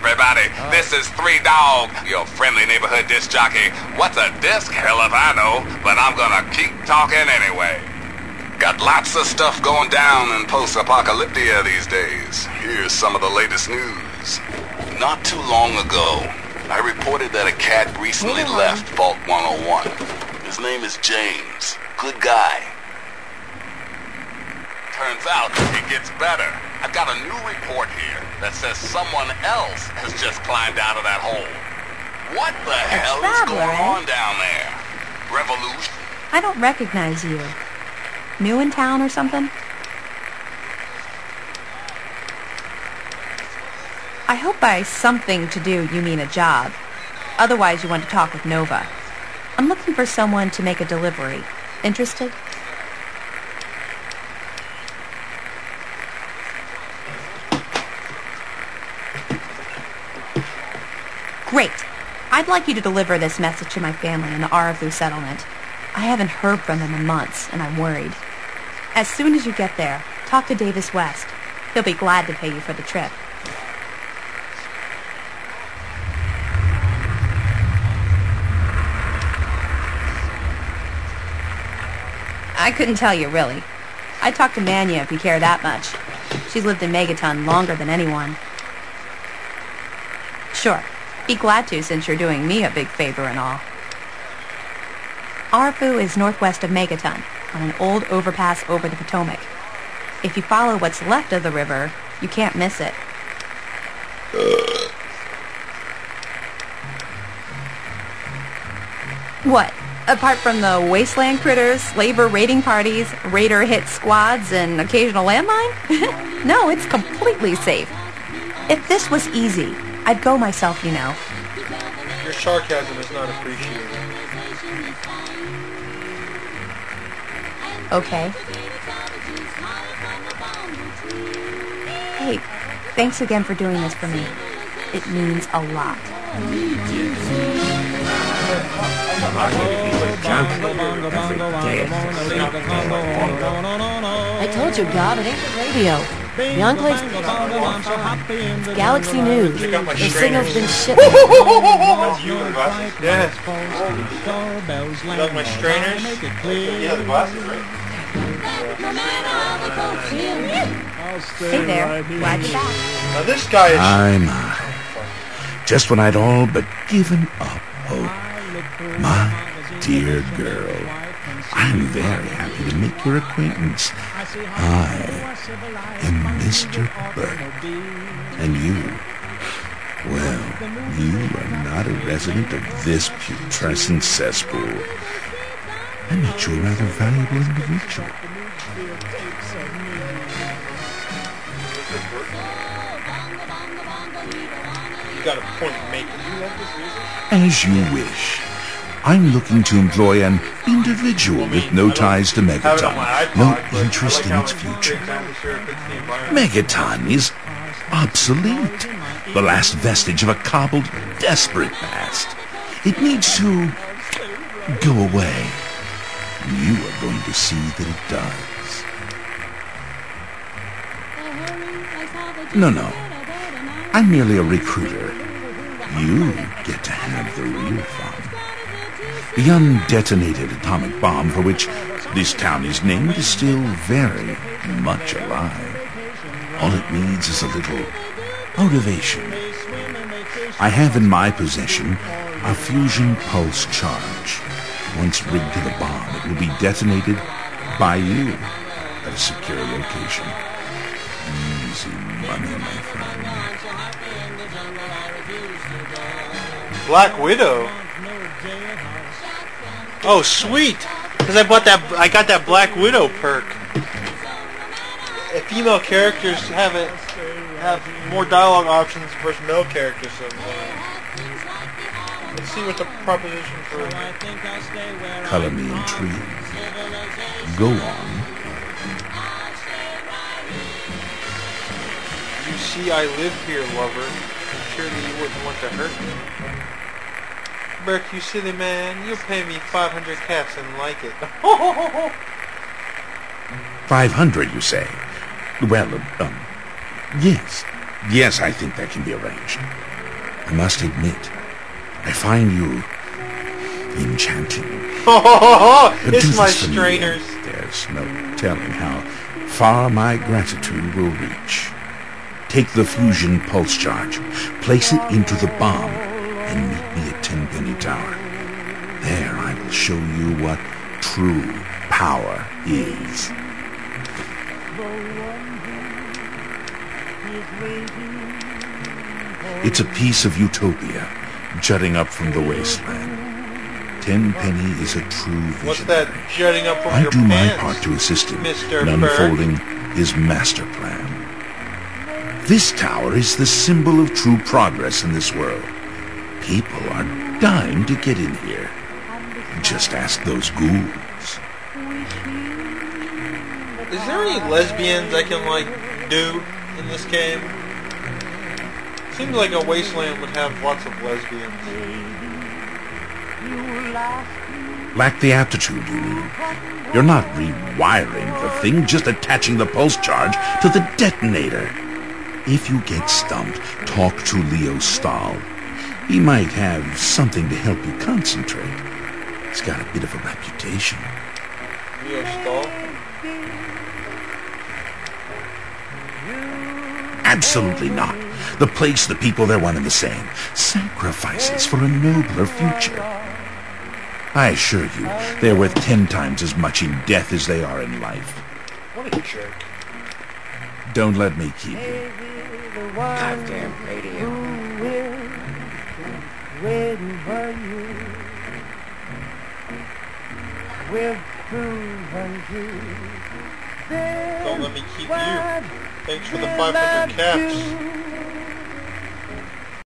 everybody. This is Three Dog, your friendly neighborhood disc jockey. What's a disc? Hell if I know, but I'm gonna keep talking anyway. Got lots of stuff going down in post-apocalyptia these days. Here's some of the latest news. Not too long ago, I reported that a cat recently left Vault 101. His name is James. Good guy. Turns out it gets better. I've got a new report here that says someone else has just climbed out of that hole. What the hell is going on down there? Revolution? I don't recognize you. New in town or something? I hope by something to do you mean a job. Otherwise you want to talk with Nova. I'm looking for someone to make a delivery. Interested? Great. I'd like you to deliver this message to my family in the Arafu settlement. I haven't heard from them in months, and I'm worried. As soon as you get there, talk to Davis West. He'll be glad to pay you for the trip. I couldn't tell you, really. I'd talk to Manya if you care that much. She's lived in Megaton longer than anyone. Sure. Be glad to, since you're doing me a big favor and all. Arafu is northwest of Megaton, on an old overpass over the Potomac. If you follow what's left of the river, you can't miss it. What? Apart from the wasteland critters, labor raiding parties, raider hit squads, and occasional landmine? No, it's completely safe. If this was easy, I'd go myself, you know. Your sarcasm is not appreciated. Okay. Hey, thanks again for doing this for me. It means a lot. I told you, Gob, it ain't the radio. The Enclave's it's Galaxy News. The signal's been shit. That's you with the glasses? Yeah. You like my strainers? Yeah, the glasses, right? Hey there, glad you're back. Now this guy is... I'm just when I'd all but given up hope. My dear girl, I'm very happy to make your acquaintance. I am Mr. Burke. And you, well, you are not a resident of this putrescent cesspool. I met you a rather valuable individual. You got a point to make. Do you like this music? As you wish. I'm looking to employ an individual with no ties to Megaton, no interest in its future. Megaton is obsolete, the last vestige of a cobbled, desperate past. It needs to go away. You are going to see that it does. No. I'm merely a recruiter. You get to have the real fun. The undetonated atomic bomb for which this town is named is still very much alive. All it needs is a little motivation. I have in my possession a fusion pulse charge. Once rigged to the bomb, it will be detonated by you at a secure location. Easy money, my friend. Black Widow? Oh, sweet! Because I got that Black Widow perk. If female characters have more dialogue options versus male characters. So, let's see what the proposition for... Color me intrigued. Go on. You see, I live here, lover. Surely you wouldn't want to hurt me. Burke, you silly man. You'll pay me 500 caps and like it. 500, you say? Well, yes. Yes, I think that can be arranged. I must admit, I find you enchanting. But It's do my this for me, strainers. and there's no telling how far my gratitude will reach. Take the fusion pulse charge, place it into the bomb, and meet me at Tenpenny Tower. There I will show you what true power is. It's a piece of utopia jutting up from the wasteland. Tenpenny is a true visionary. What's that jutting up from I your do my pants, part to assist him Mr. in Bird? unfolding his master plan. This tower is the symbol of true progress in this world. People are dying to get in here. Just ask those ghouls. Is there any lesbians I can, like, do in this game? Seems like a wasteland would have lots of lesbians. Lack the aptitude, you mean? You're not rewiring the thing, just attaching the pulse charge to the detonator. If you get stumped, talk to Leo Stahl. He might have something to help you concentrate. He's got a bit of a reputation. Leo Stahl? Absolutely not. The place, the people, they're one and the same. Sacrifices for a nobler future. I assure you, they're worth 10 times as much in death as they are in life. What a jerk. Don't let me keep you. Goddamn radio. Waiting for you. We'll prove unto Don't let me keep you. Thanks for the 500 caps.